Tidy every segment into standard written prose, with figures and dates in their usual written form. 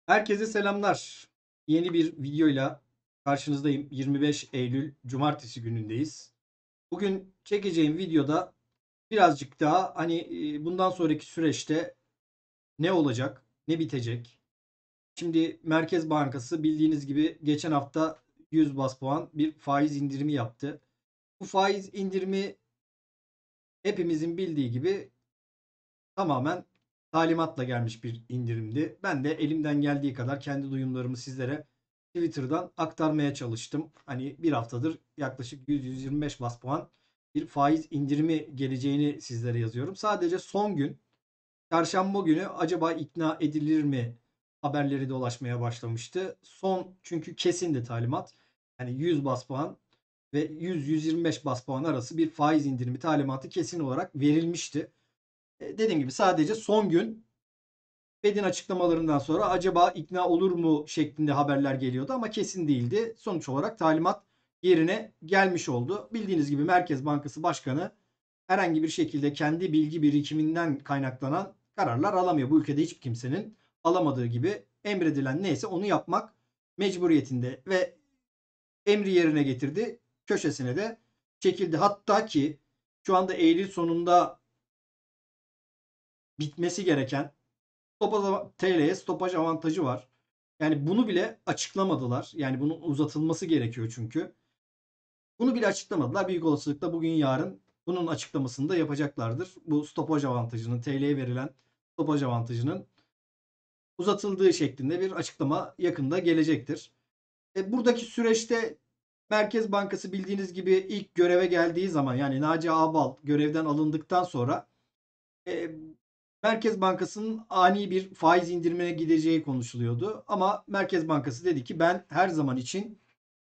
Herkese selamlar. Yeni bir videoyla karşınızdayım. 25 Eylül Cumartesi günündeyiz. Bugün çekeceğim videoda birazcık daha bundan sonraki süreçte ne olacak, ne bitecek. Şimdi Merkez Bankası bildiğiniz gibi geçen hafta 100 bas puan bir faiz indirimi yaptı. Bu faiz indirimi hepimizin bildiği gibi tamamen talimatla gelmiş bir indirimdi. Ben de elimden geldiği kadar kendi duyumlarımı sizlere Twitter'dan aktarmaya çalıştım. Hani bir haftadır yaklaşık 100-125 bas puan bir faiz indirimi geleceğini sizlere yazıyorum. Sadece son gün, çarşamba günü acaba ikna edilir mi haberleri dolaşmaya başlamıştı. Son çünkü kesindi talimat. Yani 100 bas puan ve 100-125 bas puan arası bir faiz indirimi talimatı kesin olarak verilmişti. Dediğim gibi sadece son gün Fed'in açıklamalarından sonra acaba ikna olur mu şeklinde haberler geliyordu ama kesin değildi. Sonuç olarak talimat yerine gelmiş oldu. Bildiğiniz gibi Merkez Bankası Başkanı herhangi bir şekilde kendi bilgi birikiminden kaynaklanan kararlar alamıyor. Bu ülkede hiçbir kimsenin alamadığı gibi emredilen neyse onu yapmak mecburiyetinde ve emri yerine getirdi. Köşesine de çekildi. Hatta ki şu anda Eylül sonunda bitmesi gereken TL'ye stopaj avantajı var. Yani bunu bile açıklamadılar. Yani bunun uzatılması gerekiyor çünkü. Bunu bile açıklamadılar. Büyük olasılıkla bugün yarın bunun açıklamasını da yapacaklardır. Bu stopaj avantajının, TL'ye verilen stopaj avantajının uzatıldığı şeklinde bir açıklama yakında gelecektir. Buradaki süreçte Merkez Bankası bildiğiniz gibi ilk göreve geldiği zaman yani Naci Ağbal görevden alındıktan sonra e, Merkez Bankası'nın ani bir faiz indirimine gideceği konuşuluyordu. Ama Merkez Bankası dedi ki ben her zaman için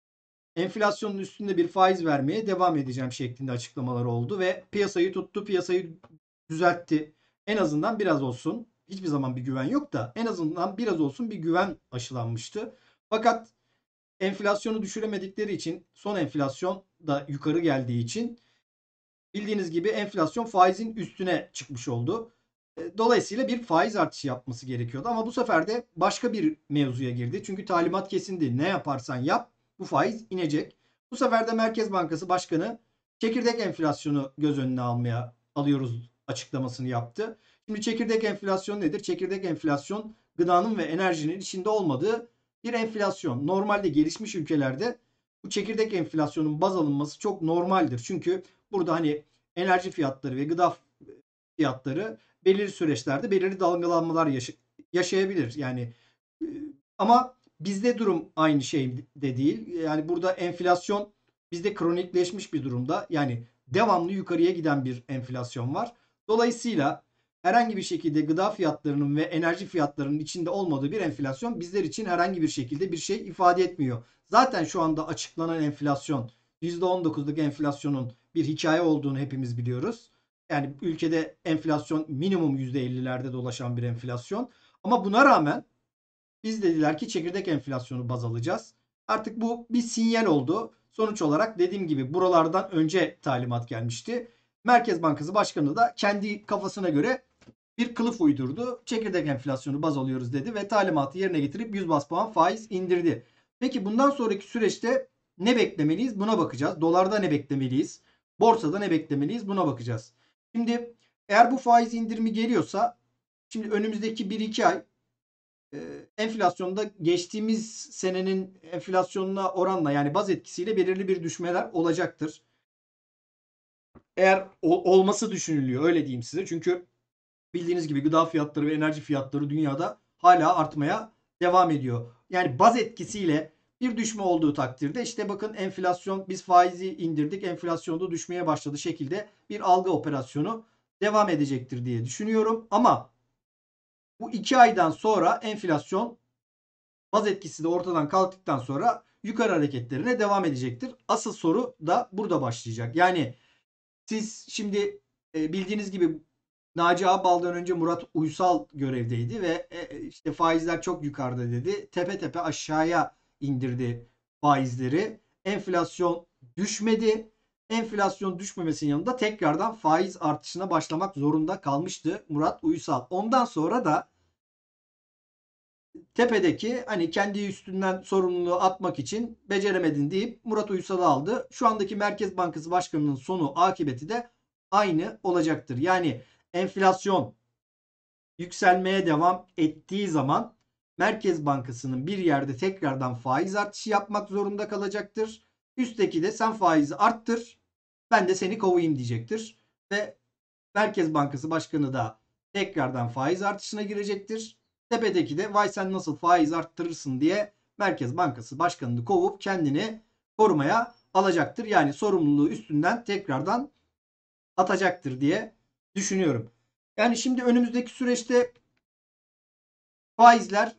enflasyonun üstünde bir faiz vermeye devam edeceğim şeklinde açıklamaları oldu ve piyasayı tuttu, piyasayı düzeltti. En azından biraz olsun, hiçbir zaman bir güven yok da en azından biraz olsun bir güven aşılanmıştı. Fakat enflasyonu düşüremedikleri için son enflasyon da yukarı geldiği için bildiğiniz gibi enflasyon faizin üstüne çıkmış oldu. Dolayısıyla bir faiz artışı yapması gerekiyordu. Ama bu sefer de başka bir mevzuya girdi. Çünkü talimat kesindi. Ne yaparsan yap bu faiz inecek. Bu sefer de Merkez Bankası Başkanı çekirdek enflasyonu göz önüne alıyoruz açıklamasını yaptı. Şimdi çekirdek enflasyon nedir? Çekirdek enflasyon gıdanın ve enerjinin içinde olmadığı bir enflasyon. Normalde gelişmiş ülkelerde bu çekirdek enflasyonun baz alınması çok normaldir. Çünkü burada hani enerji fiyatları ve gıda fiyatları belirli süreçlerde belirli dalgalanmalar yaşayabilir. Yani e, ama bizde durum aynı şey de değil. Yani burada enflasyon bizde kronikleşmiş bir durumda. Yani devamlı yukarıya giden bir enflasyon var. Dolayısıyla herhangi bir şekilde gıda fiyatlarının ve enerji fiyatlarının içinde olmadığı bir enflasyon bizler için herhangi bir şekilde bir şey ifade etmiyor. Zaten şu anda açıklanan enflasyon %19'luk enflasyonun bir hikaye olduğunu hepimiz biliyoruz. Yani ülkede enflasyon minimum %50'lerde dolaşan bir enflasyon. Ama buna rağmen biz dediler ki çekirdek enflasyonu baz alacağız. Artık bu bir sinyal oldu. Sonuç olarak dediğim gibi buralardan önce talimat gelmişti. Merkez Bankası Başkanı da kendi kafasına göre bir kılıf uydurdu. Çekirdek enflasyonu baz alıyoruz dedi ve talimatı yerine getirip 100 bas puan faiz indirdi. Peki bundan sonraki süreçte ne beklemeliyiz? Buna bakacağız. Dolarda ne beklemeliyiz? Borsada ne beklemeliyiz? Buna bakacağız. Şimdi eğer bu faiz indirimi geliyorsa şimdi önümüzdeki 1-2 ay enflasyonda geçtiğimiz senenin enflasyonuna oranla yani baz etkisiyle belirli bir düşmeler olacaktır. Eğer olması düşünülüyor öyle diyeyim size. Çünkü bildiğiniz gibi gıda fiyatları ve enerji fiyatları dünyada hala artmaya devam ediyor. Yani baz etkisiyle bir düşme olduğu takdirde işte bakın enflasyon biz faizi indirdik enflasyonda düşmeye başladı şekilde bir algı operasyonu devam edecektir diye düşünüyorum. Ama bu 2 aydan sonra enflasyon baz etkisi de ortadan kalktıktan sonra yukarı hareketlerine devam edecektir. Asıl soru da burada başlayacak. Yani siz şimdi bildiğiniz gibi Naci Ağbal'dan önce Murat Uysal görevdeydi ve işte faizler çok yukarıda dedi. Tepe tepe aşağıya indirdi faizleri. Enflasyon düşmedi. Enflasyon düşmemesinin yanında tekrardan faiz artışına başlamak zorunda kalmıştı Murat Uysal. Ondan sonra da tepedeki hani kendi üstünden sorumluluğu atmak için beceremedin deyip Murat Uysal'ı aldı. Şu andaki Merkez Bankası Başkanı'nın sonu akıbeti de aynı olacaktır. Yani enflasyon yükselmeye devam ettiği zaman Merkez Bankası'nın bir yerde tekrardan faiz artışı yapmak zorunda kalacaktır. Üstteki de sen faizi arttır, ben de seni kovayım diyecektir. Ve Merkez Bankası Başkanı da tekrardan faiz artışına girecektir. Tepedeki de vay sen nasıl faiz arttırırsın diye Merkez Bankası Başkanı'nı kovup kendini korumaya alacaktır. Yani sorumluluğu üstünden tekrardan atacaktır diye düşünüyorum. Yani şimdi önümüzdeki süreçte faizler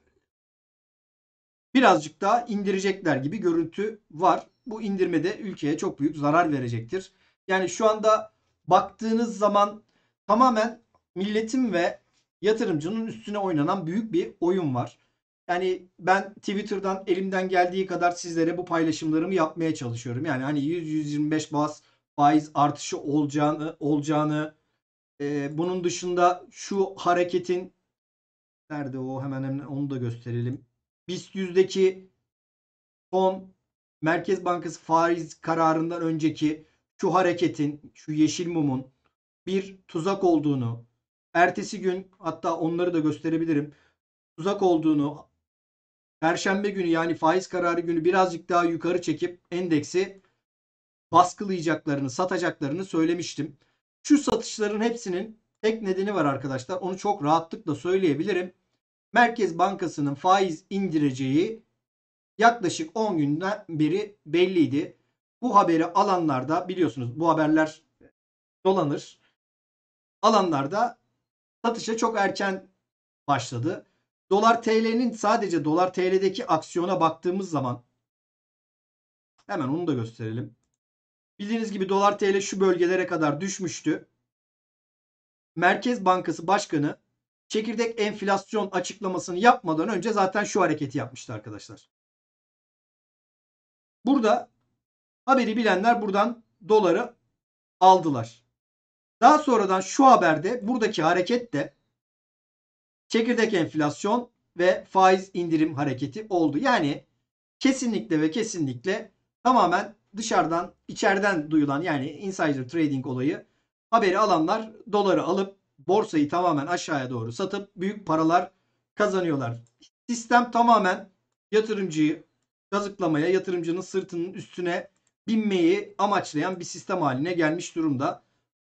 birazcık daha indirecekler gibi görüntü var. Bu indirme de ülkeye çok büyük zarar verecektir. Yani şu anda baktığınız zaman tamamen milletin ve yatırımcının üstüne oynanan büyük bir oyun var. Yani ben Twitter'dan elimden geldiği kadar sizlere bu paylaşımlarımı yapmaya çalışıyorum. Yani hani 100-125 baz faiz artışı olacağını bunun dışında şu hareketin nerede o hemen onu da gösterelim. BIST 100'deki son Merkez Bankası faiz kararından önceki şu hareketin, şu yeşil mumun bir tuzak olduğunu, ertesi gün hatta onları da gösterebilirim. Tuzak olduğunu, Perşembe günü yani faiz kararı günü birazcık daha yukarı çekip endeksi baskılayacaklarını, satacaklarını söylemiştim. Şu satışların hepsinin tek nedeni var arkadaşlar. Onu çok rahatlıkla söyleyebilirim. Merkez Bankası'nın faiz indireceği yaklaşık 10 günden beri belliydi. Bu haberi alanlarda biliyorsunuz bu haberler dolanır. Alanlarda satışa çok erken başladı. Dolar TL'nin sadece Dolar TL'deki aksiyona baktığımız zaman hemen onu da gösterelim. Bildiğiniz gibi Dolar TL şu bölgelere kadar düşmüştü. Merkez Bankası Başkanı çekirdek enflasyon açıklamasını yapmadan önce zaten şu hareketi yapmıştı arkadaşlar. Burada haberi bilenler buradan doları aldılar. Daha sonradan şu haberde buradaki hareket de çekirdek enflasyon ve faiz indirim hareketi oldu. Yani kesinlikle ve kesinlikle tamamen dışarıdan içeriden duyulan yani insider trading olayı haberi alanlar doları alıp borsayı tamamen aşağıya doğru satıp büyük paralar kazanıyorlar. Sistem tamamen yatırımcıyı kazıklamaya, yatırımcının sırtının üstüne binmeyi amaçlayan bir sistem haline gelmiş durumda.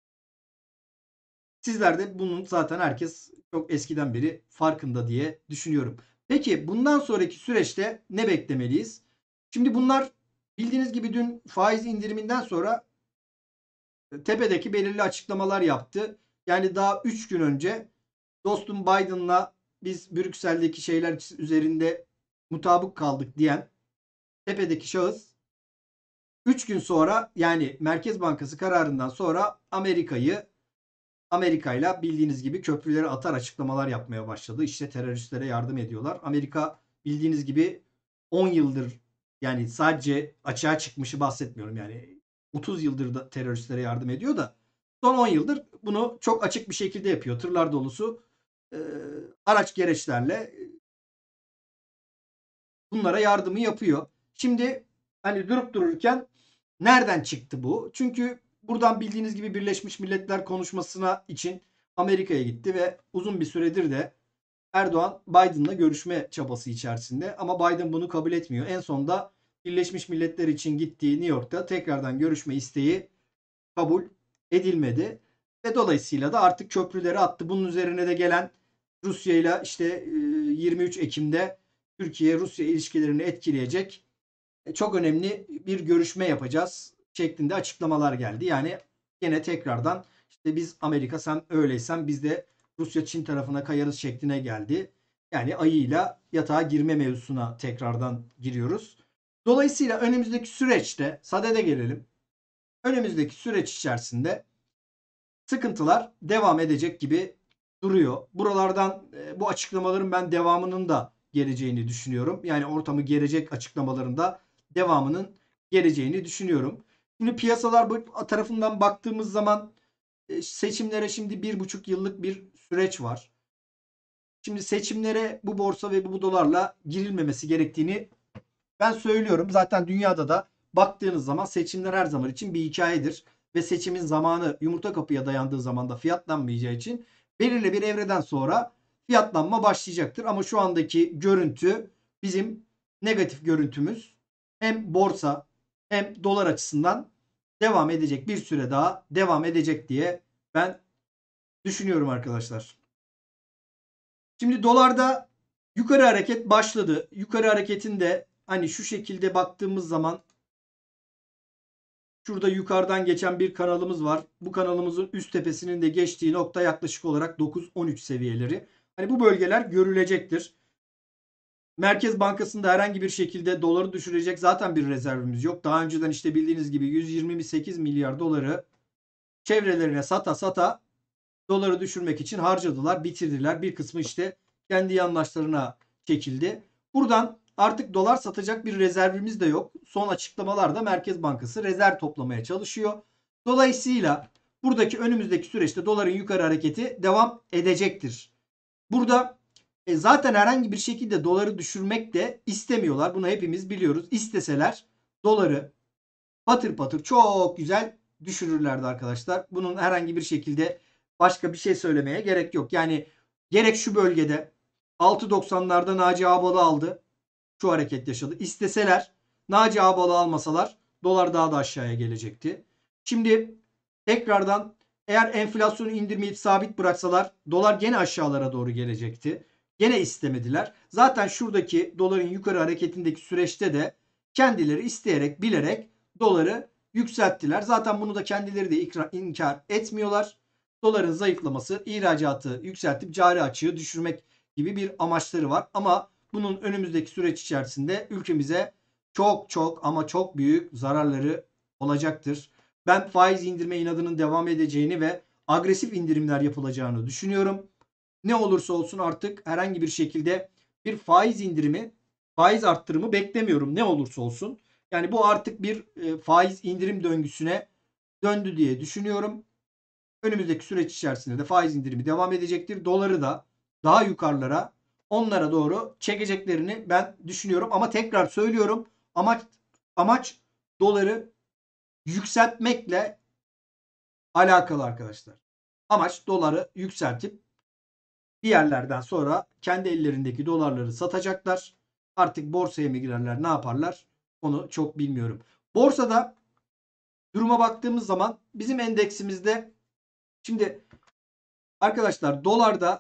Sizler de bunun zaten herkes çok eskiden beri farkında diye düşünüyorum. Peki bundan sonraki süreçte ne beklemeliyiz? Şimdi bunlar bildiğiniz gibi dün faiz indiriminden sonra tepedeki belirli açıklamalar yaptı. Yani daha 3 gün önce dostum Biden'la biz Brüksel'deki şeyler üzerinde mutabık kaldık diyen tepedeki şahıs 3 gün sonra yani Merkez Bankası kararından sonra Amerika'yla bildiğiniz gibi köprüleri atar açıklamalar yapmaya başladı. İşte teröristlere yardım ediyorlar. Amerika bildiğiniz gibi 10 yıldır yani sadece açığa çıkmışı bahsetmiyorum. Yani 30 yıldır da teröristlere yardım ediyor da son 10 yıldır bunu çok açık bir şekilde yapıyor. Tırlar dolusu e, araç gereçlerle bunlara yardımı yapıyor. Şimdi hani durup dururken nereden çıktı bu? Çünkü buradan bildiğiniz gibi Birleşmiş Milletler konuşmasına için Amerika'ya gitti ve uzun bir süredir de Erdoğan Biden'la görüşme çabası içerisinde ama Biden bunu kabul etmiyor. En sonunda Birleşmiş Milletler için gittiği New York'ta tekrardan görüşme isteği kabul edilmedi. Ve dolayısıyla da artık köprüleri attı. Bunun üzerine de gelen Rusya ile işte 23 Ekim'de Türkiye-Rusya ilişkilerini etkileyecek çok önemli bir görüşme yapacağız şeklinde açıklamalar geldi. Yani yine tekrardan işte biz Amerika sen öyleysen biz de Rusya Çin tarafına kayarız şekline geldi. Yani ayıyla yatağa girme mevzusuna tekrardan giriyoruz. Dolayısıyla önümüzdeki süreçte sadede gelelim. Önümüzdeki süreç içerisinde sıkıntılar devam edecek gibi duruyor. Buralardan bu açıklamaların ben devamının da geleceğini düşünüyorum. Yani ortamı gelecek açıklamalarında devamının geleceğini düşünüyorum. Şimdi piyasalar bu tarafından baktığımız zaman seçimlere şimdi 1,5 yıllık bir süreç var. Şimdi seçimlere bu borsa ve bu dolarla girilmemesi gerektiğini ben söylüyorum. Zaten dünyada da baktığınız zaman seçimler her zaman için bir hikayedir. Ve seçimin zamanı yumurta kapıya dayandığı zaman da fiyatlanmayacağı için belirli bir evreden sonra fiyatlanma başlayacaktır. Ama şu andaki görüntü bizim negatif görüntümüz hem borsa hem dolar açısından devam edecek, bir süre daha devam edecek diye ben düşünüyorum arkadaşlar. Şimdi dolarda yukarı hareket başladı. Yukarı hareketin de hani şu şekilde baktığımız zaman şurada yukarıdan geçen bir kanalımız var. Bu kanalımızın üst tepesinin de geçtiği nokta yaklaşık olarak 9-13 seviyeleri. Hani bu bölgeler görülecektir. Merkez Bankası'nda herhangi bir şekilde doları düşürecek zaten bir rezervimiz yok. Daha önceden işte bildiğiniz gibi 128 milyar doları çevrelerine sata sata doları düşürmek için harcadılar, bitirdiler. Bir kısmı işte kendi yandaşlarına çekildi. Buradan artık dolar satacak bir rezervimiz de yok. Son açıklamalarda Merkez Bankası rezerv toplamaya çalışıyor. Dolayısıyla buradaki önümüzdeki süreçte doların yukarı hareketi devam edecektir. Burada zaten herhangi bir şekilde doları düşürmek de istemiyorlar. Bunu hepimiz biliyoruz. İsteseler doları patır patır çok güzel düşürürlerdi arkadaşlar. Bunun herhangi bir şekilde başka bir şey söylemeye gerek yok. Yani gerek şu bölgede 6.90'larda Naci Ağbal'ı aldı. Şu hareket yaşadı. İsteseler Naci Ağbal'ı almasalar dolar daha da aşağıya gelecekti. Şimdi tekrardan eğer enflasyonu indirmeyip sabit bıraksalar dolar gene aşağılara doğru gelecekti. Gene istemediler. Zaten şuradaki doların yukarı hareketindeki süreçte de kendileri isteyerek bilerek doları yükselttiler. Zaten bunu da kendileri de inkar etmiyorlar. Doların zayıflaması, ihracatı yükseltip cari açığı düşürmek gibi bir amaçları var. Ama bunun önümüzdeki süreç içerisinde ülkemize çok çok ama çok büyük zararları olacaktır. Ben faiz indirme inadının devam edeceğini ve agresif indirimler yapılacağını düşünüyorum. Ne olursa olsun artık herhangi bir şekilde bir faiz indirimi, faiz arttırımı beklemiyorum ne olursa olsun. Yani bu artık bir faiz indirim döngüsüne döndü diye düşünüyorum. Önümüzdeki süreç içerisinde de faiz indirimi devam edecektir. Doları da daha yukarılara, onlara doğru çekeceklerini ben düşünüyorum. Ama tekrar söylüyorum, amaç doları yükseltmekle alakalı arkadaşlar. Amaç doları yükseltip bir yerlerden sonra kendi ellerindeki dolarları satacaklar. Artık borsaya mı girerler, ne yaparlar? Onu çok bilmiyorum. Borsada duruma baktığımız zaman bizim endeksimizde şimdi arkadaşlar dolarda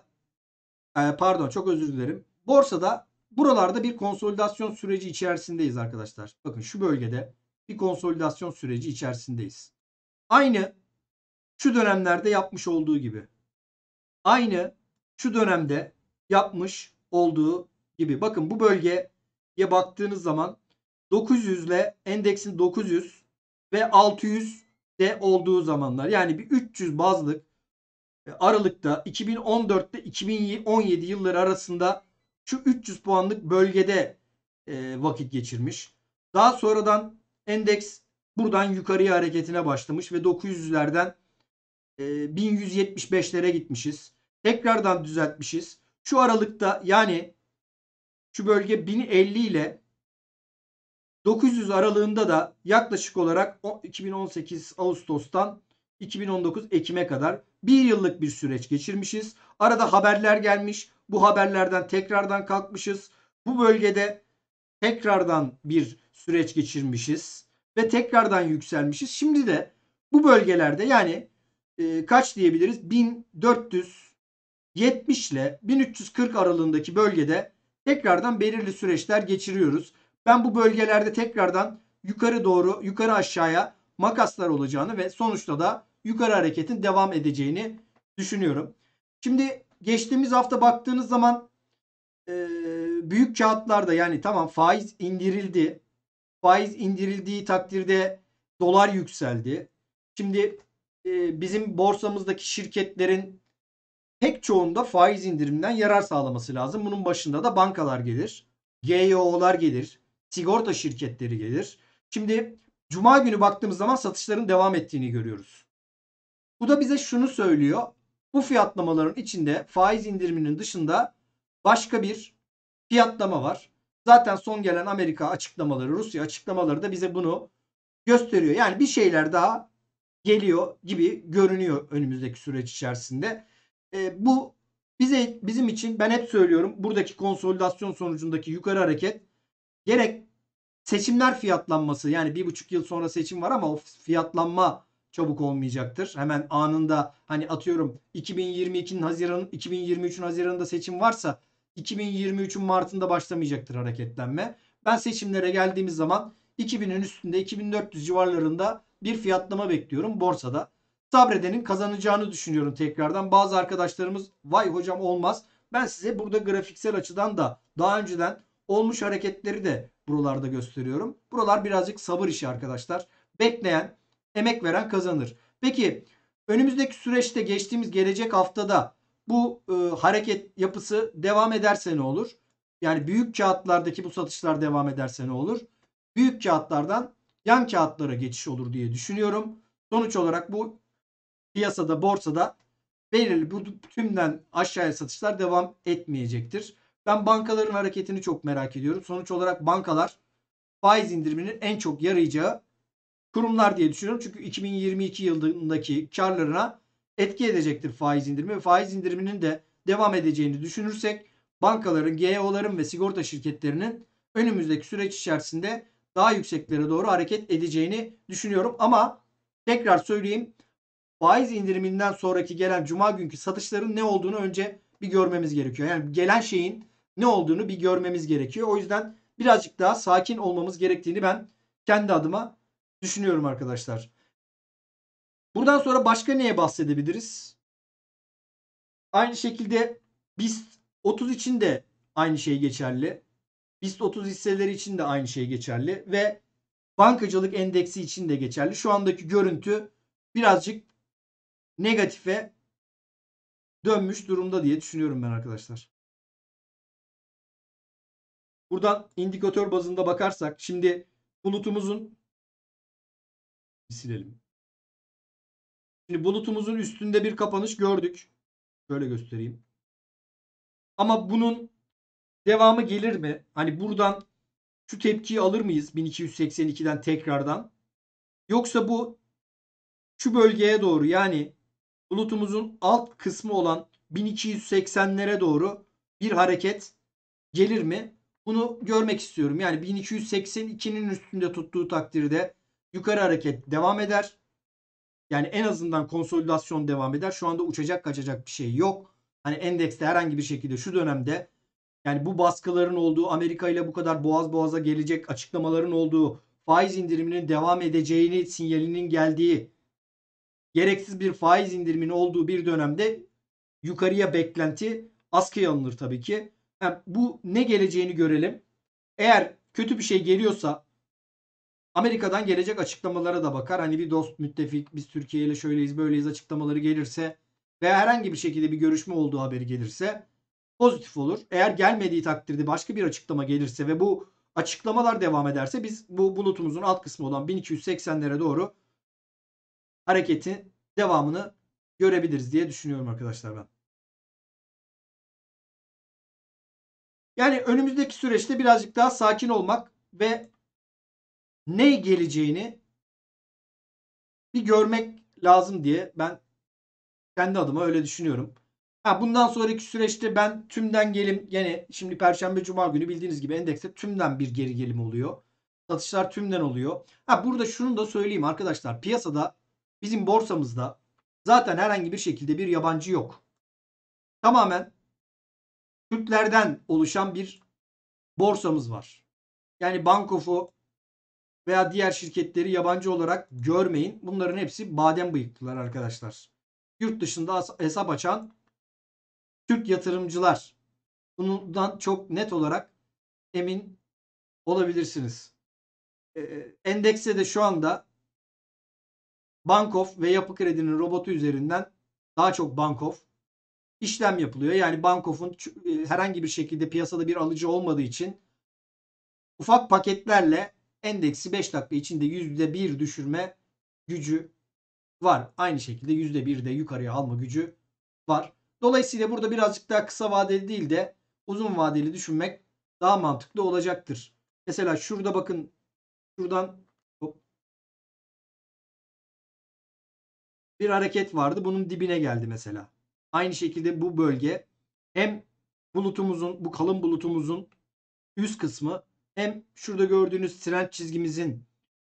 pardon çok özür dilerim. Borsada buralarda bir konsolidasyon süreci içerisindeyiz arkadaşlar. Bakın şu bölgede bir konsolidasyon süreci içerisindeyiz. Aynı şu dönemlerde yapmış olduğu gibi. Aynı şu dönemde yapmış olduğu gibi. Bakın bu bölgeye baktığınız zaman 900 ile endeksin 900 ve 600 de olduğu zamanlar. Yani bir 300 bazlık aralıkta 2014 ile 2017 yılları arasında şu 300 puanlık bölgede vakit geçirmiş. Daha sonradan endeks buradan yukarıya hareketine başlamış ve 900'lerden 1175'lere gitmişiz. Tekrardan düzeltmişiz. Şu aralıkta yani şu bölge 1050 ile 900 aralığında da yaklaşık olarak 2018 Ağustos'tan 2019 Ekim'e kadar bir yıllık bir süreç geçirmişiz. Arada haberler gelmiş. Bu haberlerden tekrardan kalkmışız. Bu bölgede tekrardan bir süreç geçirmişiz. Ve tekrardan yükselmişiz. Şimdi de bu bölgelerde yani kaç diyebiliriz? 1470 ile 1340 aralığındaki bölgede tekrardan belirli süreçler geçiriyoruz. Ben bu bölgelerde tekrardan yukarı doğru, yukarı aşağıya makaslar olacağını ve sonuçta da yukarı hareketin devam edeceğini düşünüyorum. Şimdi geçtiğimiz hafta baktığınız zaman büyük kağıtlarda yani tamam faiz indirildi. Faiz indirildiği takdirde dolar yükseldi. Şimdi bizim borsamızdaki şirketlerin pek çoğunda faiz indirimden yarar sağlaması lazım. Bunun başında da bankalar gelir. GYO'lar gelir. Sigorta şirketleri gelir. Şimdi Cuma günü baktığımız zaman satışların devam ettiğini görüyoruz. Bu da bize şunu söylüyor. Bu fiyatlamaların içinde faiz indiriminin dışında başka bir fiyatlama var. Zaten son gelen Amerika açıklamaları, Rusya açıklamaları da bize bunu gösteriyor. Yani bir şeyler daha geliyor gibi görünüyor önümüzdeki süreç içerisinde. Bu bizim için, ben hep söylüyorum, buradaki konsolidasyon sonucundaki yukarı hareket gerek seçimler fiyatlanması, yani 1,5 yıl sonra seçim var ama o fiyatlanma çabuk olmayacaktır. Hemen anında, hani atıyorum 2022'nin Haziran, 2023'ün Haziran'ında seçim varsa 2023'ün Mart'ında başlamayacaktır hareketlenme. Ben seçimlere geldiğimiz zaman 2000'in üstünde, 2400 civarlarında bir fiyatlama bekliyorum borsada. Sabredenin kazanacağını düşünüyorum tekrardan. Bazı arkadaşlarımız vay hocam olmaz. Ben size burada grafiksel açıdan da daha önceden olmuş hareketleri de buralarda gösteriyorum. Buralar birazcık sabır işi arkadaşlar. Bekleyen, emek veren kazanır. Peki önümüzdeki süreçte, geçtiğimiz gelecek haftada bu hareket yapısı devam ederse ne olur? Yani büyük kağıtlardaki bu satışlar devam ederse ne olur? Büyük kağıtlardan yan kağıtlara geçiş olur diye düşünüyorum. Sonuç olarak bu piyasada, borsada belirli bu tümden aşağıya satışlar devam etmeyecektir. Ben bankaların hareketini çok merak ediyorum. Sonuç olarak bankalar faiz indiriminin en çok yarayacağı kurumlar diye düşünüyorum. Çünkü 2022 yılındaki karlarına etki edecektir faiz indirimi. Ve faiz indiriminin de devam edeceğini düşünürsek bankaların, GEO'ların ve sigorta şirketlerinin önümüzdeki süreç içerisinde daha yükseklere doğru hareket edeceğini düşünüyorum. Ama tekrar söyleyeyim, faiz indiriminden sonraki gelen cuma günkü satışların ne olduğunu önce bir görmemiz gerekiyor. Yani gelen şeyin ne olduğunu bir görmemiz gerekiyor. O yüzden birazcık daha sakin olmamız gerektiğini ben kendi adıma düşünüyorum arkadaşlar. Buradan sonra başka neye bahsedebiliriz? Aynı şekilde BIST 30 için de aynı şey geçerli. BIST 30 hisseleri için de aynı şey geçerli ve bankacılık endeksi için de geçerli. Şu andaki görüntü birazcık negatife dönmüş durumda diye düşünüyorum ben arkadaşlar. Buradan indikatör bazında bakarsak şimdi bulutumuzun, silelim. Şimdi bulutumuzun üstünde bir kapanış gördük. Şöyle göstereyim. Ama bunun devamı gelir mi? Hani buradan şu tepkiyi alır mıyız 1282'den tekrardan? Yoksa bu şu bölgeye doğru, yani bulutumuzun alt kısmı olan 1280'lere doğru bir hareket gelir mi? Bunu görmek istiyorum. Yani 1282'nin üstünde tuttuğu takdirde yukarı hareket devam eder. Yani en azından konsolidasyon devam eder. Şu anda uçacak kaçacak bir şey yok. Hani endekste herhangi bir şekilde şu dönemde, yani bu baskıların olduğu, Amerika ile bu kadar boğaz boğaza gelecek açıklamaların olduğu, faiz indiriminin devam edeceğini sinyalinin geldiği, gereksiz bir faiz indiriminin olduğu bir dönemde yukarıya beklenti askıya alınır tabii ki. Yani bu ne geleceğini görelim. Eğer kötü bir şey geliyorsa Amerika'dan gelecek açıklamalara da bakar. Hani bir dost, müttefik, biz Türkiye ile şöyleyiz böyleyiz açıklamaları gelirse veya herhangi bir şekilde bir görüşme olduğu haberi gelirse pozitif olur. Eğer gelmediği takdirde başka bir açıklama gelirse ve bu açıklamalar devam ederse biz bu bulutumuzun alt kısmı olan 1280'lere doğru hareketin devamını görebiliriz diye düşünüyorum arkadaşlar ben. Yani önümüzdeki süreçte birazcık daha sakin olmak ve ne geleceğini bir görmek lazım diye ben kendi adıma öyle düşünüyorum. Bundan sonraki süreçte ben tümden gelim, gene şimdi Perşembe Cuma günü bildiğiniz gibi endekste tümden bir geri gelim oluyor. Satışlar tümden oluyor. Burada şunu da söyleyeyim arkadaşlar. Piyasada, bizim borsamızda zaten herhangi bir şekilde bir yabancı yok. Tamamen Türklerden oluşan bir borsamız var. Yani Bankof'u veya diğer şirketleri yabancı olarak görmeyin. Bunların hepsi badem bıyıklılar arkadaşlar. Yurt dışında hesap açan Türk yatırımcılar. Bundan çok net olarak emin olabilirsiniz. Endekste de şu anda Bankof ve Yapı Kredi'nin robotu üzerinden daha çok Bankof işlem yapılıyor. Yani Bankof'un herhangi bir şekilde piyasada bir alıcı olmadığı için ufak paketlerle endeksi 5 dakika içinde %1 düşürme gücü var. Aynı şekilde %1 de yukarıya alma gücü var. Dolayısıyla burada birazcık daha kısa vadeli değil de uzun vadeli düşünmek daha mantıklı olacaktır. Mesela şurada bakın, şuradan bir hareket vardı. Bunun dibine geldi mesela. Aynı şekilde bu bölge hem bulutumuzun, bu kalın bulutumuzun üst kısmı, hem şurada gördüğünüz trend çizgimizin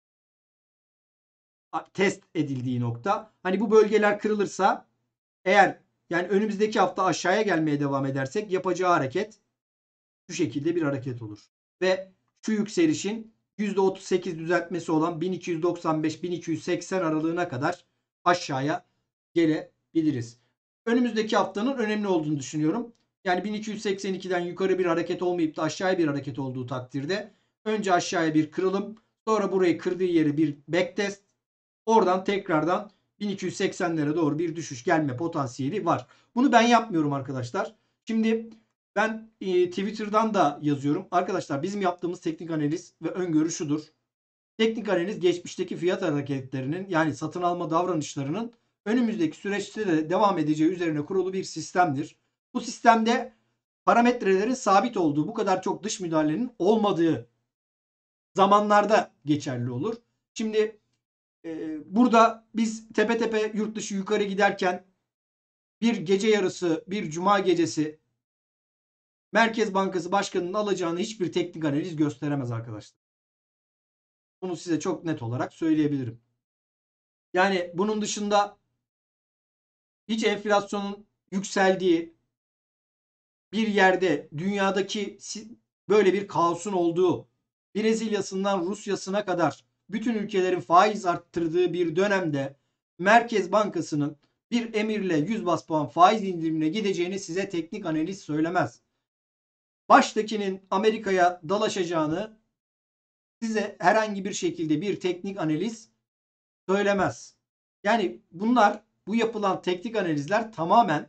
test edildiği nokta. Hani bu bölgeler kırılırsa, eğer yani önümüzdeki hafta aşağıya gelmeye devam edersek, yapacağı hareket şu şekilde bir hareket olur. Ve şu yükselişin %38 düzeltmesi olan 1295-1280 aralığına kadar aşağıya gelebiliriz. Önümüzdeki haftanın önemli olduğunu düşünüyorum. Yani 1282'den yukarı bir hareket olmayıp da aşağıya bir hareket olduğu takdirde önce aşağıya bir kırılım, sonra burayı kırdığı yeri bir backtest, oradan tekrardan 1280'lere doğru bir düşüş gelme potansiyeli var. Bunu ben yapmıyorum arkadaşlar. Şimdi ben Twitter'dan da yazıyorum. Arkadaşlar, bizim yaptığımız teknik analiz ve öngörü şudur. Teknik analiz geçmişteki fiyat hareketlerinin, yani satın alma davranışlarının önümüzdeki süreçte de devam edeceği üzerine kurulu bir sistemdir. Bu sistemde parametrelerin sabit olduğu, bu kadar çok dış müdahalenin olmadığı zamanlarda geçerli olur. Şimdi burada biz tepe tepe yurt dışı yukarı giderken bir gece yarısı, bir cuma gecesi Merkez Bankası Başkanı'nın alacağını hiçbir teknik analiz gösteremez arkadaşlar. Bunu size çok net olarak söyleyebilirim. Yani bunun dışında hiç enflasyonun yükseldiği bir yerde, dünyadaki böyle bir kaosun olduğu, Brezilya'sından Rusya'sına kadar bütün ülkelerin faiz arttırdığı bir dönemde Merkez Bankası'nın bir emirle 100 bas puan faiz indirimine gideceğini size teknik analiz söylemez. Baştakinin Amerika'ya dalaşacağını size herhangi bir şekilde bir teknik analiz söylemez. Yani bunlar, bu yapılan teknik analizler tamamen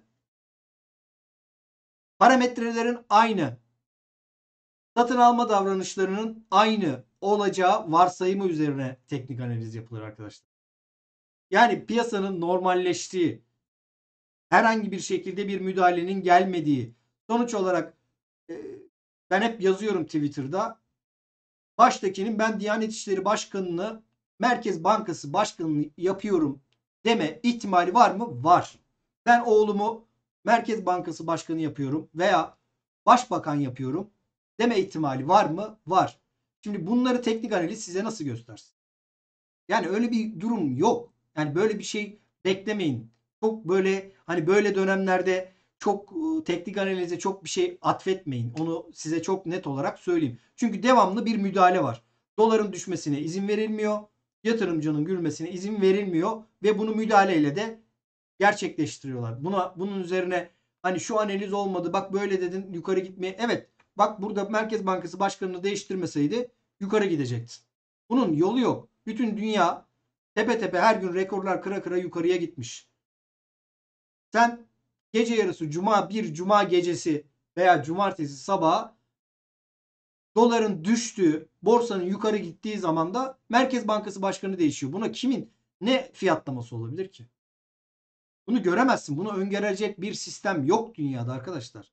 parametrelerin aynı, satın alma davranışlarının aynı olacağı varsayımı üzerine teknik analiz yapılır arkadaşlar. Yani piyasanın normalleştiği, herhangi bir şekilde bir müdahalenin gelmediği, sonuç olarak ben hep yazıyorum Twitter'da, baştakinin ben Diyanet İşleri Başkanı'nı Merkez Bankası Başkanı'nı yapıyorum deme ihtimali var mı? Var. Ben oğlumu Merkez Bankası Başkanı yapıyorum veya Başbakan yapıyorum deme ihtimali var mı? Var. Şimdi bunları teknik analiz size nasıl göstersin? Yani öyle bir durum yok. Yani böyle bir şey beklemeyin. Çok böyle, hani böyle dönemlerde çok teknik analize çok bir şey atfetmeyin. Onu size çok net olarak söyleyeyim. Çünkü devamlı bir müdahale var. Doların düşmesine izin verilmiyor. Yatırımcının gülmesine izin verilmiyor ve bunu müdahaleyle de gerçekleştiriyorlar. Bunun üzerine hani şu analiz olmadı, bak böyle dedin yukarı gitmeye. Evet, bak burada Merkez Bankası Başkanı'nı değiştirmeseydi yukarı gidecekti. Bunun yolu yok. Bütün dünya tepe tepe her gün rekorlar kıra kıra yukarıya gitmiş. Sen gece yarısı cuma gecesi veya cumartesi sabahı doların düştüğü, borsanın yukarı gittiği zaman da Merkez Bankası Başkanı değişiyor. Buna kimin ne fiyatlaması olabilir ki? Bunu göremezsin. Bunu öngörecek bir sistem yok dünyada arkadaşlar.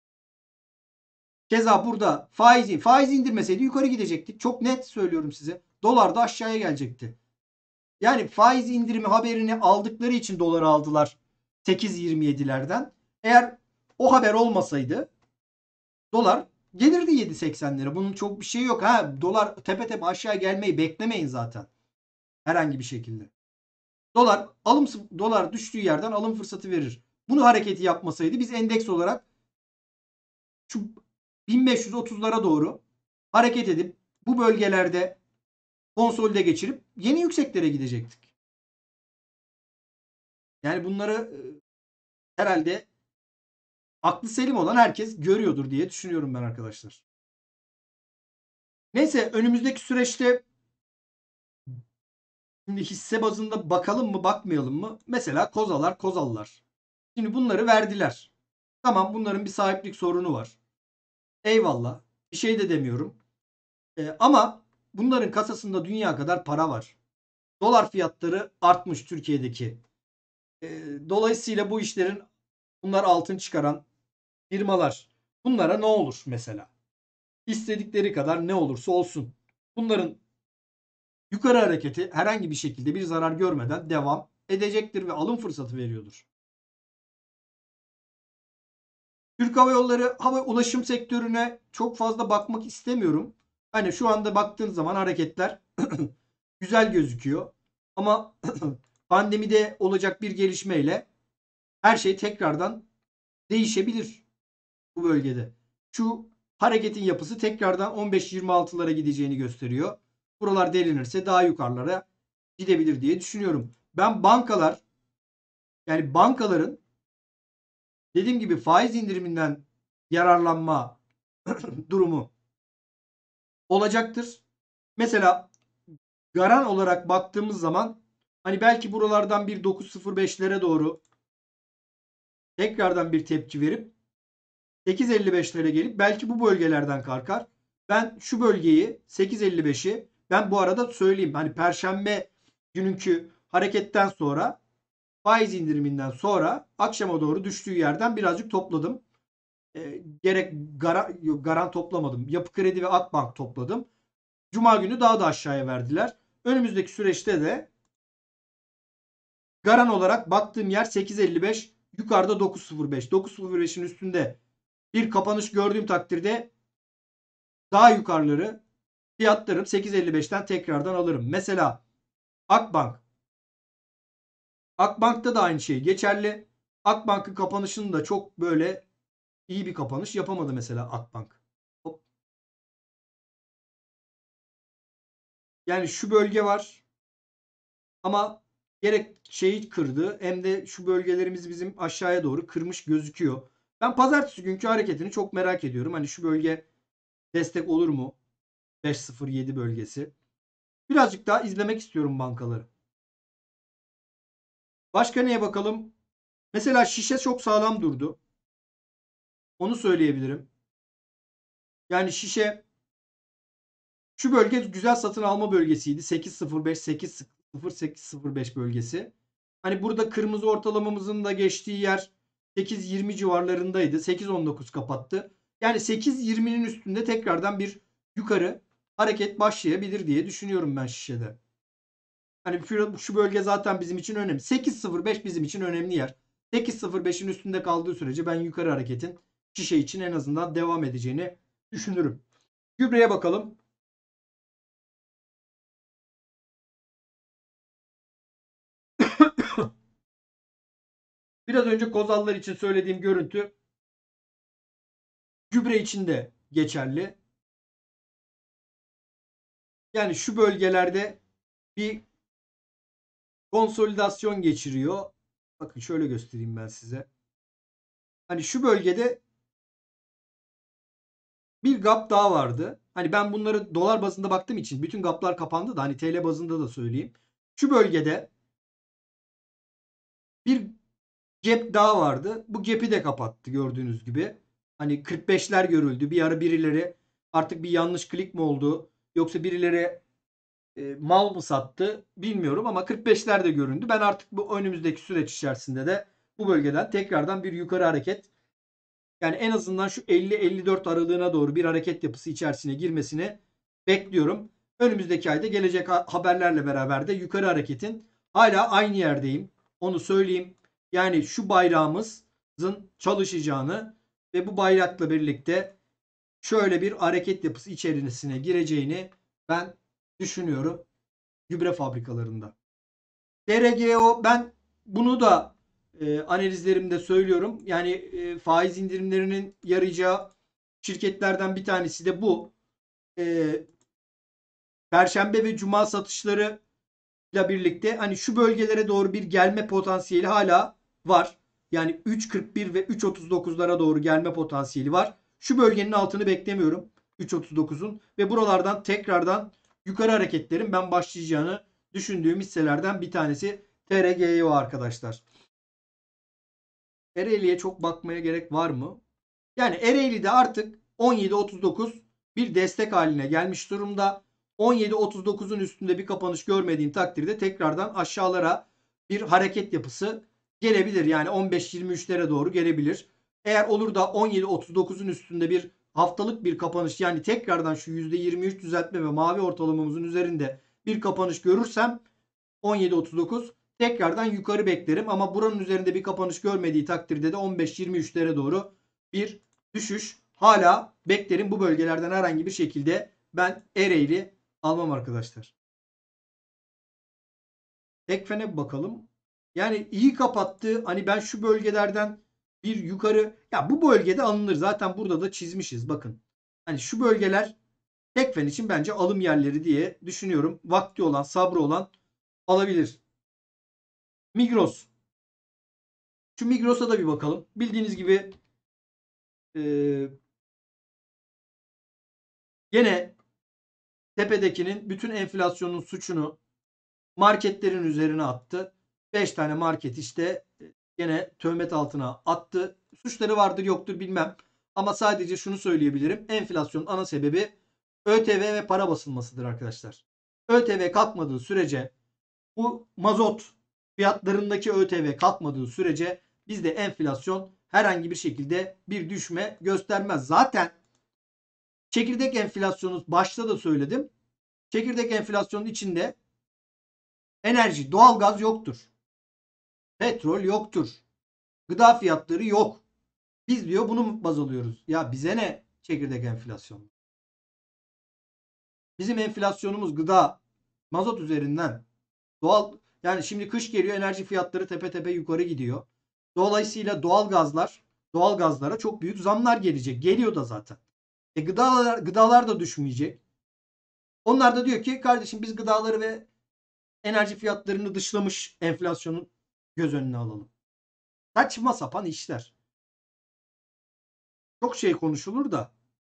Keza burada faiz indirmeseydi yukarı gidecekti. Çok net söylüyorum size. Dolar da aşağıya gelecekti. Yani faiz indirimi haberini aldıkları için doları aldılar 8.27'lerden. Eğer o haber olmasaydı dolar gelirdi 7.80'lere. Bunun çok bir şey yok. Dolar tepe tepe aşağı gelmeyi beklemeyin zaten. Herhangi bir şekilde. Dolar düştüğü yerden alım fırsatı verir. Bunu hareketi yapmasaydı biz endeks olarak şu 1530'lara doğru hareket edip bu bölgelerde konsolide geçirip yeni yükseklere gidecektik. Yani bunları herhalde aklı selim olan herkes görüyordur diye düşünüyorum ben arkadaşlar. Neyse, önümüzdeki süreçte şimdi hisse bazında bakalım mı bakmayalım mı? Mesela Kozallar. Şimdi bunları verdiler. Tamam, bunların bir sahiplik sorunu var. Eyvallah. Bir şey de demiyorum. Ama bunların kasasında dünya kadar para var. Dolar fiyatları artmış Türkiye'deki. Dolayısıyla bu işlerin, bunlar altın çıkaran firmalar. Bunlara ne olur mesela? İstedikleri kadar ne olursa olsun. Bunların yukarı hareketi herhangi bir şekilde bir zarar görmeden devam edecektir ve alım fırsatı veriyordur. Türk Hava Yolları hava ulaşım sektörüne çok fazla bakmak istemiyorum. Hani şu anda baktığın zaman hareketler güzel gözüküyor. Ama pandemide olacak bir gelişmeyle her şey tekrardan değişebilir bu bölgede. Şu hareketin yapısı tekrardan 15-26'lara gideceğini gösteriyor. Buralar delinirse daha yukarılara gidebilir diye düşünüyorum. Ben yani bankaların dediğim gibi faiz indiriminden yararlanma durumu olacaktır. Mesela garan olarak baktığımız zaman hani belki buralardan bir 9.05'lere doğru tekrardan bir tepki verip 8.55'lere gelip belki bu bölgelerden kalkar. Ben şu bölgeyi 8.55'i ben bu arada söyleyeyim. Hani Perşembe günkü hareketten sonra faiz indiriminden sonra akşama doğru düştüğü yerden birazcık topladım. Gerek garan toplamadım. Yapı Kredi ve Akbank topladım. Cuma günü daha da aşağıya verdiler. Önümüzdeki süreçte de garan olarak baktığım yer 8.55, yukarıda 9.05. 9.05'in üstünde bir kapanış gördüğüm takdirde daha yukarıları fiyatlarım 8.55'ten tekrardan alırım. Mesela Akbank. Akbank'ta da aynı şey geçerli. Akbank'ın kapanışını da çok böyle iyi bir kapanış yapamadı mesela Akbank. Hop. Yani şu bölge var ama gerek şeyi kırdı hem de şu bölgelerimiz bizim aşağıya doğru kırmış gözüküyor. Ben pazartesi günkü hareketini çok merak ediyorum. Hani şu bölge destek olur mu? 5.07 bölgesi. Birazcık daha izlemek istiyorum bankaları. Başka neye bakalım? Mesela şişe çok sağlam durdu. Onu söyleyebilirim. Yani şişe şu bölge güzel satın alma bölgesiydi. 8.05 8.08.05 bölgesi. Hani burada kırmızı ortalamamızın da geçtiği yer 8.20 civarlarındaydı. 8.19 kapattı. Yani 8.20'nin üstünde tekrardan bir yukarı hareket başlayabilir diye düşünüyorum ben şişede. Hani şu bölge zaten bizim için önemli. 8.05 bizim için önemli yer. 8.05'in üstünde kaldığı sürece ben yukarı hareketin şişe için en azından devam edeceğini düşünürüm. Gübreye bakalım. Biraz önce kozallar için söylediğim görüntü gübre için de geçerli. Yani şu bölgelerde bir konsolidasyon geçiriyor. Bakın şöyle göstereyim ben size. Hani şu bölgede bir gap daha vardı. Hani ben bunları dolar bazında baktığım için bütün gaplar kapandı da hani TL bazında da söyleyeyim. Şu bölgede bir gap daha vardı. Bu gap'i de kapattı gördüğünüz gibi. Hani 45'ler görüldü. Bir ara birileri artık bir yanlış klik mi oldu yoksa birileri mal mı sattı bilmiyorum ama 45'ler de göründü. Ben artık bu önümüzdeki süreç içerisinde de bu bölgeden tekrardan bir yukarı hareket yani en azından şu 50-54 aralığına doğru bir hareket yapısı içerisine girmesini bekliyorum. Önümüzdeki ayda gelecek haberlerle beraber de yukarı hareketin hala aynı yerdeyim. Onu söyleyeyim. Yani şu bayrağımızın çalışacağını ve bu bayrakla birlikte şöyle bir hareket yapısı içerisine gireceğini ben düşünüyorum gübre fabrikalarında. DRGO ben bunu da analizlerimde söylüyorum. Yani faiz indirimlerinin yarayacağı şirketlerden bir tanesi de bu. E, Perşembe ve Cuma satışları ile birlikte hani şu bölgelere doğru bir gelme potansiyeli hala var. Yani 3.41 ve 3.39'lara doğru gelme potansiyeli var. Şu bölgenin altını beklemiyorum. 3.39'un ve buralardan tekrardan yukarı hareketlerin ben başlayacağını düşündüğüm hisselerden bir tanesi TRGO arkadaşlar. Ereğli'ye çok bakmaya gerek var mı? Yani Ereğli'de artık 17.39 bir destek haline gelmiş durumda. 17.39'un üstünde bir kapanış görmediğim takdirde tekrardan aşağılara bir hareket yapısı gelebilir. Yani 15-23'lere doğru gelebilir. Eğer olur da 17.39'un üstünde bir haftalık bir kapanış, yani tekrardan şu %23 düzeltme ve mavi ortalamamızın üzerinde bir kapanış görürsem 17.39 tekrardan yukarı beklerim. Ama buranın üzerinde bir kapanış görmediği takdirde de 15-23'lere doğru bir düşüş hala beklerim. Bu bölgelerden herhangi bir şekilde ben Ereğli almam arkadaşlar. Tekfen'e bir bakalım. Yani iyi kapattı. Hani ben şu bölgelerden bir yukarı, ya bu bölgede alınır. Zaten burada da çizmişiz. Bakın. Hani şu bölgeler Tekfen için bence alım yerleri diye düşünüyorum. Vakti olan, sabrı olan alabilir. Migros. Şu Migros'a da bir bakalım. Bildiğiniz gibi gene tepedekinin bütün enflasyonun suçunu marketlerin üzerine attı. 5 tane market işte gene töhmet altına attı. Suçları vardır yoktur bilmem. Ama sadece şunu söyleyebilirim. Enflasyonun ana sebebi ÖTV ve para basılmasıdır arkadaşlar. ÖTV kalkmadığı sürece, bu mazot fiyatlarındaki ÖTV kalkmadığı sürece bizde enflasyon herhangi bir şekilde bir düşme göstermez. Zaten çekirdek enflasyonu başta da söyledim. Çekirdek enflasyonun içinde enerji, doğalgaz yoktur. Petrol yoktur. Gıda fiyatları yok. Biz diyor bunu baz alıyoruz. Ya bize ne çekirdek enflasyon? Bizim enflasyonumuz gıda, mazot üzerinden. Doğal, yani şimdi kış geliyor, enerji fiyatları tepe tepe yukarı gidiyor. Dolayısıyla doğalgazlara çok büyük zamlar gelecek. Geliyor da zaten. Gıdalar da düşmeyecek. Onlar da diyor ki kardeşim biz gıdaları ve enerji fiyatlarını dışlamış enflasyonun göz önüne alalım. Saçma sapan işler. Çok şey konuşulur da.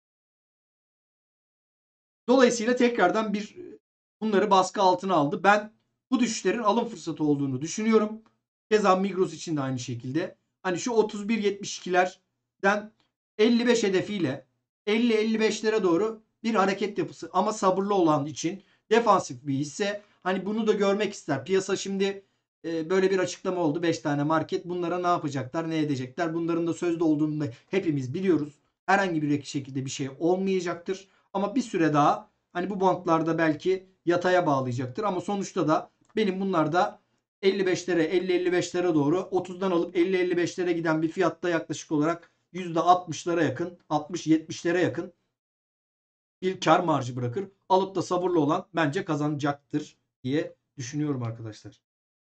Dolayısıyla tekrardan bunları baskı altına aldı. Ben bu düşüşlerin alım fırsatı olduğunu düşünüyorum. Keza Migros için de aynı şekilde. Hani şu 31.72'lerden 55 hedefiyle 50-55'lere doğru bir hareket yapısı, ama sabırlı olan için defansif bir hisse. Hani bunu da görmek ister. Piyasa şimdi böyle bir açıklama oldu. 5 tane market. Bunlara ne yapacaklar, ne edecekler? Bunların da sözde olduğunu da hepimiz biliyoruz. Herhangi bir şekilde bir şey olmayacaktır. Ama bir süre daha hani bu bantlarda belki yataya bağlayacaktır. Ama sonuçta da benim bunlarda 55'lere, 50-55'lere doğru 30'dan alıp 50-55'lere giden bir fiyatta yaklaşık olarak %60'lara yakın, 60-70'lere yakın bir kar marjı bırakır. Alıp da sabırlı olan bence kazanacaktır diye düşünüyorum arkadaşlar.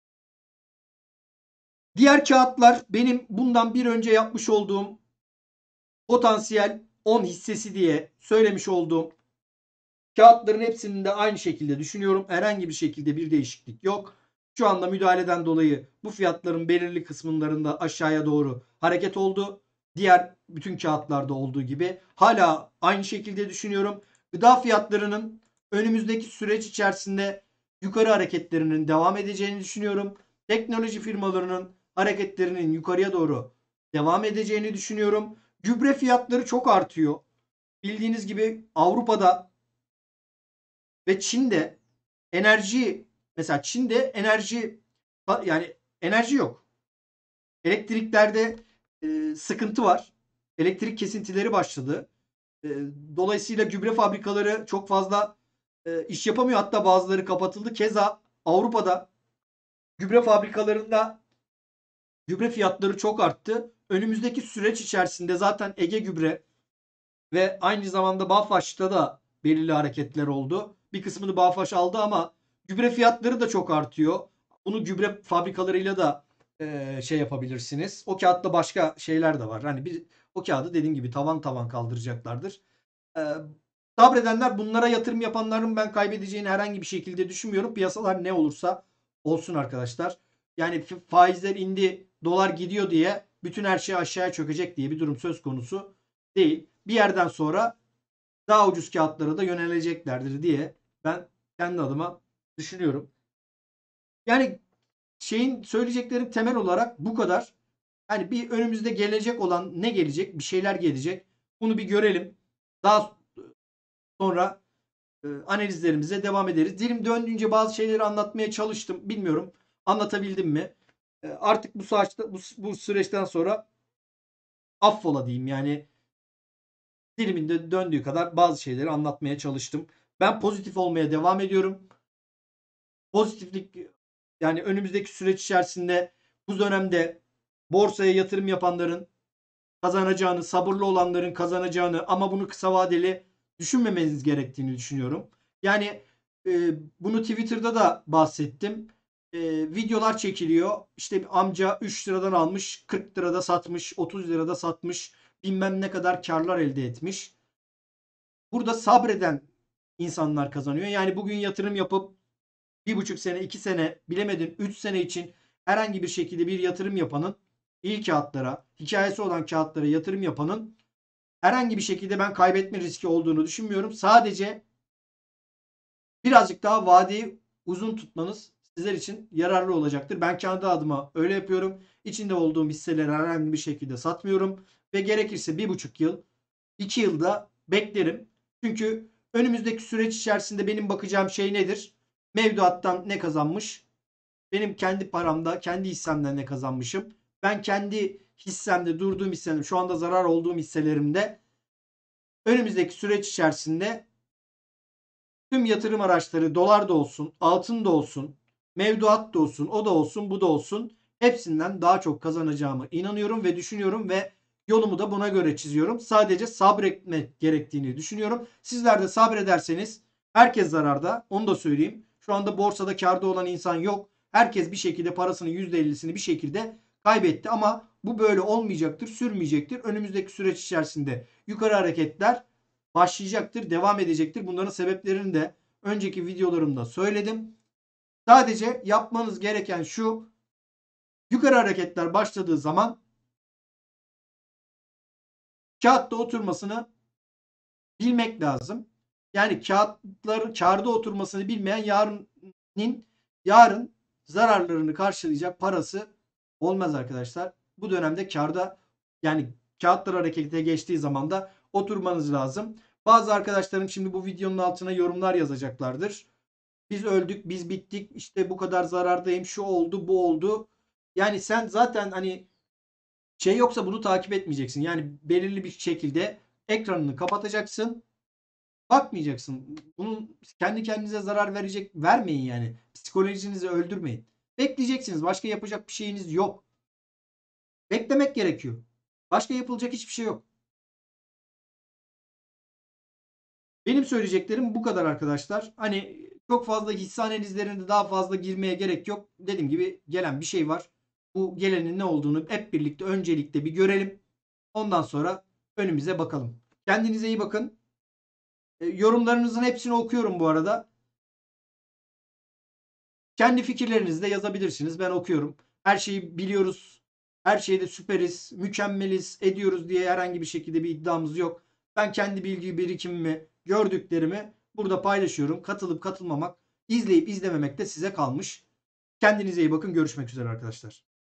Diğer kağıtlar benim bundan bir önce yapmış olduğum potansiyel 10 hissesi diye söylemiş olduğum kağıtların hepsinin de aynı şekilde düşünüyorum. Herhangi bir şekilde bir değişiklik yok. Şu anda müdahaleden dolayı bu fiyatların belirli kısımlarında aşağıya doğru hareket oldu. Diğer bütün kağıtlarda olduğu gibi hala aynı şekilde düşünüyorum. Gıda fiyatlarının önümüzdeki süreç içerisinde yukarı hareketlerinin devam edeceğini düşünüyorum. Teknoloji firmalarının hareketlerinin yukarıya doğru devam edeceğini düşünüyorum. Gübre fiyatları çok artıyor. Bildiğiniz gibi Avrupa'da ve Çin'de enerji, mesela Çin'de enerji, yani enerji yok. Elektriklerde sıkıntı var. Elektrik kesintileri başladı. E, Dolayısıyla gübre fabrikaları çok fazla iş yapamıyor. Hatta bazıları kapatıldı. Keza Avrupa'da gübre fabrikalarında gübre fiyatları çok arttı. Önümüzdeki süreç içerisinde zaten Ege Gübre ve aynı zamanda Bağfaş'ta da belirli hareketler oldu. Bir kısmını Bağfaş aldı ama gübre fiyatları da çok artıyor. Bunu gübre fabrikalarıyla da şey yapabilirsiniz. O kağıtta başka şeyler de var. Hani o kağıdı dediğim gibi tavan tavan kaldıracaklardır. E, Sabredenler, bunlara yatırım yapanların ben kaybedeceğini herhangi bir şekilde düşünmüyorum. Piyasalar ne olursa olsun arkadaşlar. Yani faizler indi, dolar gidiyor diye bütün her şey aşağıya çökecek diye bir durum söz konusu değil. Bir yerden sonra daha ucuz kağıtlara da yöneleceklerdir diye ben kendi adıma düşünüyorum. Yani söyleyeceklerim temel olarak bu kadar. Yani bir önümüzde gelecek olan ne gelecek? Bir şeyler gelecek. Bunu bir görelim. Daha sonra analizlerimize devam ederiz. Dilim döndüğünce bazı şeyleri anlatmaya çalıştım. Bilmiyorum anlatabildim mi? Artık bu süreçten sonra affola diyeyim. Yani dilimin de döndüğü kadar bazı şeyleri anlatmaya çalıştım. Ben pozitif olmaya devam ediyorum. Pozitiflik, yani önümüzdeki süreç içerisinde bu dönemde borsaya yatırım yapanların kazanacağını, sabırlı olanların kazanacağını ama bunu kısa vadeli düşünmemeniz gerektiğini düşünüyorum. Yani bunu Twitter'da da bahsettim. Videolar çekiliyor. İşte bir amca 3 liradan almış, 40 lirada satmış, 30 lirada satmış, bilmem ne kadar karlar elde etmiş. Burada sabreden insanlar kazanıyor. Yani bugün yatırım yapıp 1,5 sene, 2 sene, bilemedin 3 sene için herhangi bir şekilde bir yatırım yapanın, iyi kağıtlara, hikayesi olan kağıtlara yatırım yapanın herhangi bir şekilde ben kaybetme riski olduğunu düşünmüyorum. Sadece birazcık daha vadeyi uzun tutmanız sizler için yararlı olacaktır. Ben kendi adıma öyle yapıyorum. İçinde olduğum hisseleri herhangi bir şekilde satmıyorum. Ve gerekirse 1,5 yıl, 2 yılda beklerim. Çünkü önümüzdeki süreç içerisinde benim bakacağım şey nedir? Mevduattan ne kazanmış? Benim kendi paramda, kendi hissemden ne kazanmışım? Ben kendi hissemde, durduğum hissemde, şu anda zarar olduğum hisselerimde önümüzdeki süreç içerisinde tüm yatırım araçları, dolar da olsun, altın da olsun, mevduat da olsun, o da olsun, bu da olsun, hepsinden daha çok kazanacağımı inanıyorum ve düşünüyorum ve yolumu da buna göre çiziyorum. Sadece sabretmek gerektiğini düşünüyorum. Sizler de sabrederseniz herkes zararda. Onu da söyleyeyim. Şu anda borsada karda olan insan yok. Herkes bir şekilde parasının %50'sini bir şekilde kaybetti ama bu böyle olmayacaktır, sürmeyecektir. Önümüzdeki süreç içerisinde yukarı hareketler başlayacaktır, devam edecektir. Bunların sebeplerini de önceki videolarımda söyledim. Sadece yapmanız gereken şu: yukarı hareketler başladığı zaman kağıtta oturmasını bilmek lazım. Yani kağıtların kârda oturmasını bilmeyen yarın zararlarını karşılayacak parası olmaz arkadaşlar. Bu dönemde kârda, yani kağıtlar harekete geçtiği zaman da oturmanız lazım. Bazı arkadaşlarım şimdi bu videonun altına yorumlar yazacaklardır. Biz öldük, biz bittik, işte bu kadar zarardayım, şu oldu, bu oldu. Yani sen zaten hani şey yoksa bunu takip etmeyeceksin. Yani belirli bir şekilde ekranını kapatacaksın. Bakmayacaksın. Bunun kendi kendinize zarar vermeyin yani. Psikolojinizi öldürmeyin. Bekleyeceksiniz. Başka yapacak bir şeyiniz yok. Beklemek gerekiyor. Başka yapılacak hiçbir şey yok. Benim söyleyeceklerim bu kadar arkadaşlar. Hani çok fazla hisse analizlerinde daha fazla girmeye gerek yok. Dediğim gibi gelen bir şey var. Bu gelenin ne olduğunu hep birlikte öncelikle bir görelim. Ondan sonra önümüze bakalım. Kendinize iyi bakın. Yorumlarınızın hepsini okuyorum bu arada. Kendi fikirlerinizi de yazabilirsiniz. Ben okuyorum. Her şeyi biliyoruz. Her şeyde süperiz, mükemmeliz, ediyoruz diye herhangi bir şekilde bir iddiamız yok. Ben kendi bilgi birikimimi, gördüklerimi burada paylaşıyorum. Katılıp katılmamak, izleyip izlememek de size kalmış. Kendinize iyi bakın. Görüşmek üzere arkadaşlar.